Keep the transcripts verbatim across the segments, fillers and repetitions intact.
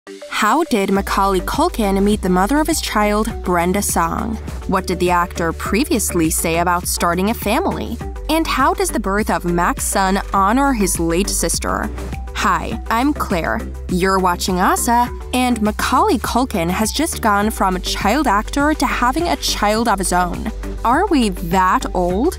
How did Macaulay Culkin meet the mother of his child, Brenda Song? What did the actor previously say about starting a family? And how does the birth of Mac's son honor his late sister? Hi, I'm Claire. You're watching Asa, and Macaulay Culkin has just gone from a child actor to having a child of his own. Are we that old?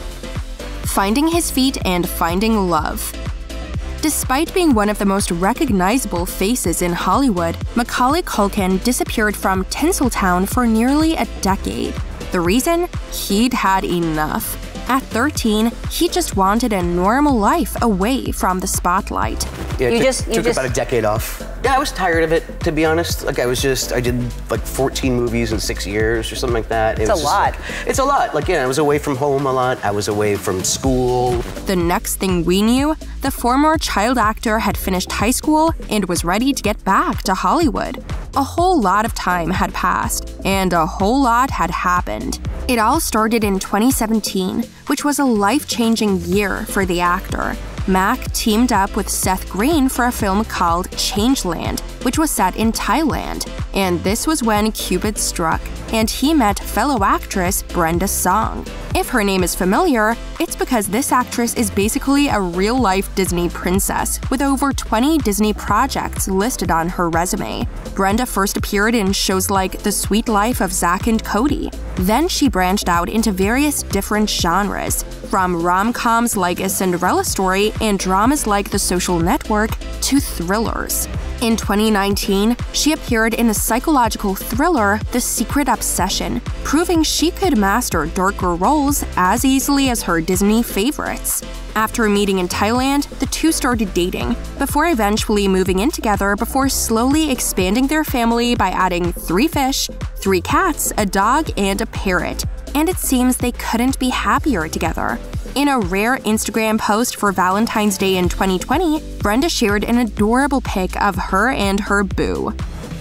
Finding his feet and finding love. Despite being one of the most recognizable faces in Hollywood, Macaulay Culkin disappeared from Tinseltown for nearly a decade. The reason? He'd had enough. At thirteen, he just wanted a normal life away from the spotlight. Yeah, you took, just you took just about a decade off. Yeah, I was tired of it, to be honest. Like I was just, I did like fourteen movies in six years or something like that. It It's a was just, lot. Like, it's a lot. Like, yeah, I was away from home a lot. I was away from school. The next thing we knew, the former child actor had finished high school and was ready to get back to Hollywood. A whole lot of time had passed, and a whole lot had happened. It all started in twenty seventeen, which was a life-changing year for the actor. Mac teamed up with Seth Green for a film called Changeland, which was set in Thailand. And this was when Cupid struck, and he met fellow actress Brenda Song. If her name is familiar, it's because this actress is basically a real-life Disney princess, with over twenty Disney projects listed on her resume. Brenda first appeared in shows like The Sweet Life of Zack and Cody. Then she branched out into various different genres, from rom-coms like A Cinderella Story and dramas like The Social Network to thrillers. In twenty nineteen, she appeared in the psychological thriller The Secret Obsession, proving she could master darker roles as easily as her Disney favorites. After meeting in Thailand, the two started dating, before eventually moving in together before slowly expanding their family by adding three fish, three cats, a dog, and a parrot. And it seems they couldn't be happier together. In a rare Instagram post for Valentine's Day in twenty twenty, Brenda shared an adorable pic of her and her boo.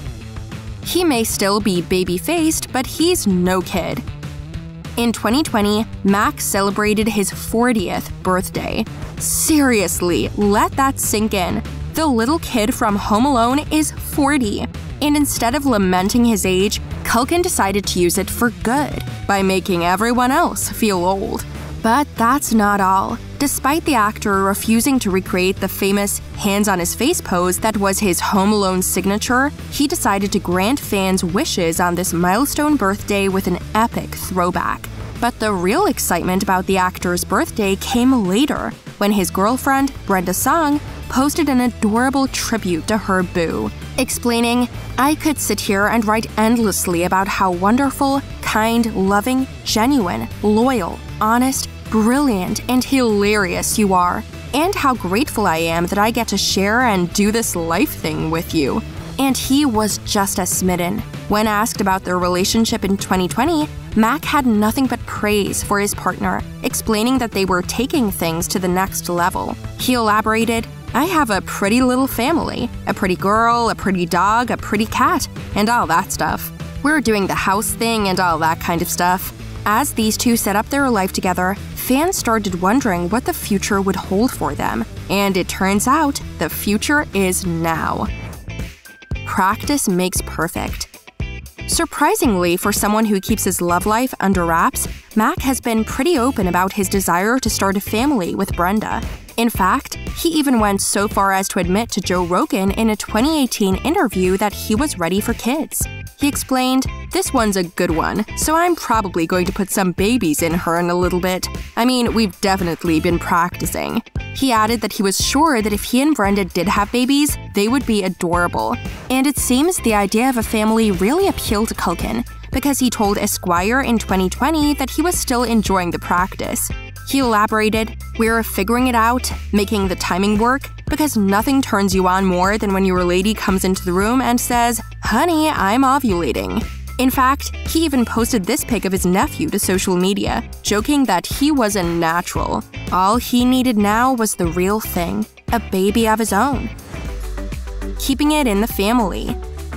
He may still be baby-faced, but he's no kid. In twenty twenty, Mac celebrated his fortieth birthday. Seriously, let that sink in. The little kid from Home Alone is forty. And instead of lamenting his age, Culkin decided to use it for good, by making everyone else feel old. But that's not all. Despite the actor refusing to recreate the famous hands-on-his-face pose that was his Home Alone signature, he decided to grant fans wishes on this milestone birthday with an epic throwback. But the real excitement about the actor's birthday came later, when his girlfriend, Brenda Song, posted an adorable tribute to her boo, explaining, "I could sit here and write endlessly about how wonderful, kind, loving, genuine, loyal, honest, brilliant, and hilarious you are, and how grateful I am that I get to share and do this life thing with you." And he was just as smitten. When asked about their relationship in twenty twenty, Mac had nothing but praise for his partner, explaining that they were taking things to the next level. He elaborated, "I have a pretty little family, a pretty girl, a pretty dog, a pretty cat, and all that stuff. We're doing the house thing and all that kind of stuff." As these two set up their life together, fans started wondering what the future would hold for them. And it turns out, the future is now. Practice makes perfect. Surprisingly, for someone who keeps his love life under wraps, Mac has been pretty open about his desire to start a family with Brenda. In fact, he even went so far as to admit to Joe Rogan in a twenty eighteen interview that he was ready for kids. He explained, "This one's a good one, so I'm probably going to put some babies in her in a little bit. I mean, we've definitely been practicing." He added that he was sure that if he and Brenda did have babies, they would be adorable. And it seems the idea of a family really appealed to Culkin, because he told Esquire in twenty twenty that he was still enjoying the practice. He elaborated, "We're figuring it out, making the timing work, because nothing turns you on more than when your lady comes into the room and says, 'Honey, I'm ovulating.'" In fact, he even posted this pic of his nephew to social media, joking that he was a natural. All he needed now was the real thing, a baby of his own. Keeping it in the family.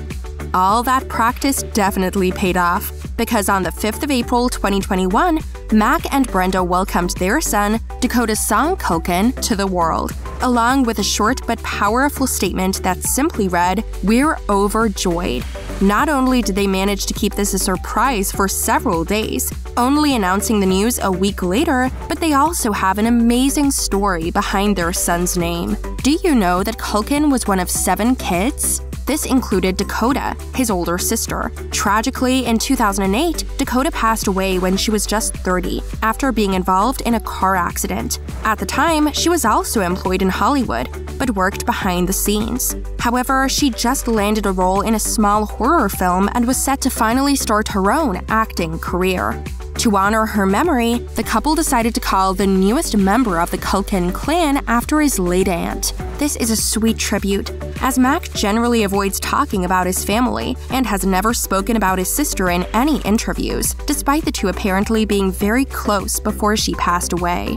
All that practice definitely paid off, because on the fifth of April twenty twenty-one, Mac and Brenda welcomed their son, Dakota Song Culkin, to the world. along with a short but powerful statement that simply read, "We're overjoyed." Not only did they manage to keep this a surprise for several days, only announcing the news a week later, but they also have an amazing story behind their son's name. Do you know that Culkin was one of seven kids? This included Dakota, his older sister. Tragically, in two thousand eight, Dakota passed away when she was just thirty, after being involved in a car accident. At the time, she was also employed in Hollywood, but worked behind the scenes. However, she just landed a role in a small horror film and was set to finally start her own acting career. To honor her memory, the couple decided to call the newest member of the Culkin clan after his late aunt. This is a sweet tribute, as Mac generally avoids talking about his family and has never spoken about his sister in any interviews, despite the two apparently being very close before she passed away.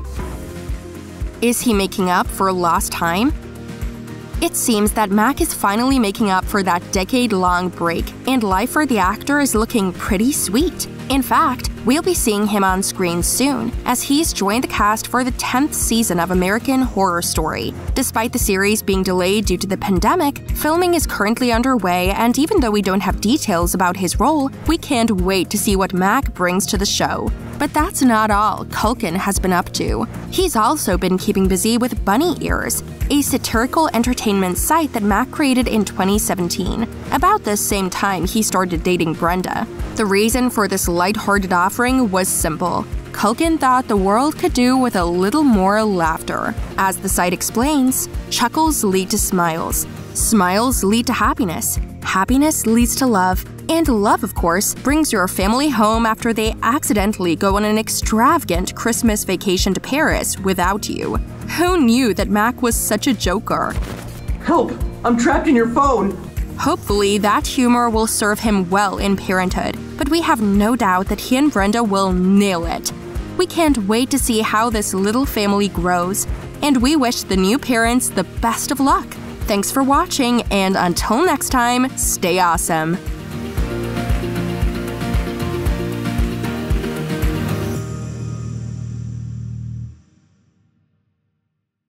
Is he making up for lost time? It seems that Mac is finally making up for that decade-long break, and life for the actor is looking pretty sweet. In fact, we'll be seeing him on screen soon, as he's joined the cast for the tenth season of American Horror Story. Despite the series being delayed due to the pandemic, filming is currently underway, and even though we don't have details about his role, we can't wait to see what Mac brings to the show. But that's not all Culkin has been up to. He's also been keeping busy with Bunny Ears, a satirical entertainment site that Mac created in twenty seventeen, about the same time he started dating Brenda. The reason for this lighthearted offering was simple. Culkin thought the world could do with a little more laughter. As the site explains, chuckles lead to smiles, smiles lead to happiness, happiness leads to love, and love, of course, brings your family home after they accidentally go on an extravagant Christmas vacation to Paris without you. Who knew that Mac was such a joker? Help! I'm trapped in your phone! Hopefully, that humor will serve him well in parenthood, but we have no doubt that he and Brenda will nail it. We can't wait to see how this little family grows, and we wish the new parents the best of luck. Thanks for watching, and until next time, stay awesome!